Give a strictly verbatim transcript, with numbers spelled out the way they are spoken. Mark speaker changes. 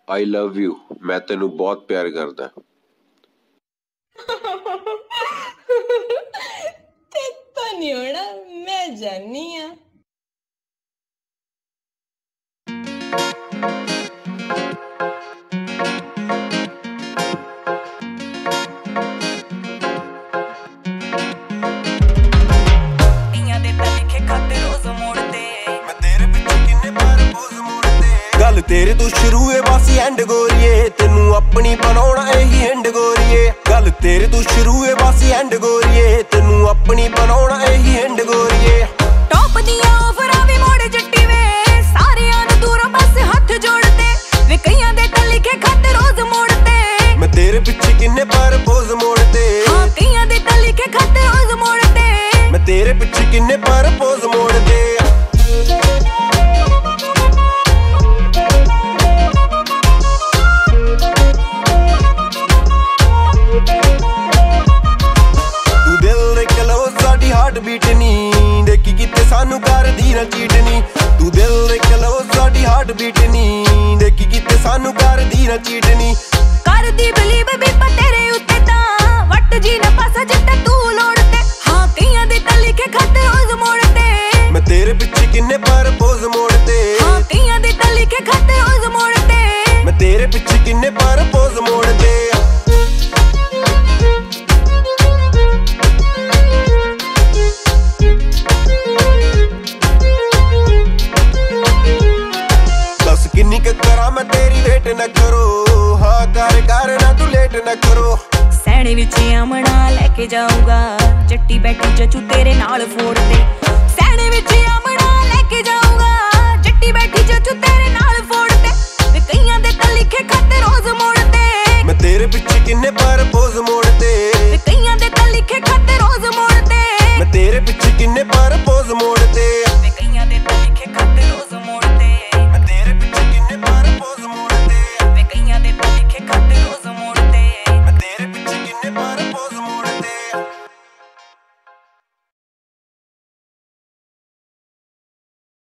Speaker 1: I love you, मैं तेनू बहुत प्यार करदा।
Speaker 2: तेतो नहीं होना, मैं जानी हाँ।
Speaker 3: गल तेरे तो शुरू है बस एंड गोरिए, तेनू अपनी बनाना यही एंड गोरिए। गल तेरे तो शुरू है बस एंड गोरिए, तेनू अपनी बनाना यही एंड गोरिए।
Speaker 4: टॉप दियां ऑफरां वी मोड़ जट्टी वे, सारियां नूं दूरों बस हाथ जोड़ते वे, कईयां दे तां लिखे खत रोज मोड़ते।
Speaker 3: मैं तेरे पीछे किन्ने प्रपोज मोड़ते,
Speaker 4: हां कईयां दे तां लिखे खत रोज मोड़ते।
Speaker 3: मैं तेरे पीछे किन्ने प्रपोज मोड़ते। बीट नी देखी किते सानू कर दी ना चीटनी, तू दिल देख लो साडी हार्ट बीट नी देखी किते सानू कर दी ना चीटनी।
Speaker 4: कर दी बिलीव भी पर तेरे उत्ते तां वट जी ना पासा जिट्टा तू लोड़ते। हां कईयां दे तां लिखे खत रोज मोड़ते,
Speaker 3: मैं तेरे पीछे किन्ने प्रपोज मोड़ते।
Speaker 4: हां कईयां दे तां लिखे खत रोज मोड़ते,
Speaker 3: मैं तेरे पीछे किन्ने प्रपोज मोड़ते। किन्नी करा मैं तेरी वेट न करो, हाँ कर कर ना तू लेट न करो।
Speaker 4: सैने विच आमना लेके जाऊंगा, जट्टी बैठी चचू तेरे नाल फोड़ते। सैने विच आमना लेके जाऊंगा, जट्टी बैठी चचू तेरे नाल फोड़ते। वे कईयां दे तां लिखे खत रोज मोड़ते,
Speaker 3: मैं तेरे पीछे किन्ने प्रपोज मोड़ते।
Speaker 4: वे कईयां दे तां लिखे खत रोज मोड़ते,
Speaker 3: मैं तेरे पीछे किन्ने प्रपोज मोड़ते।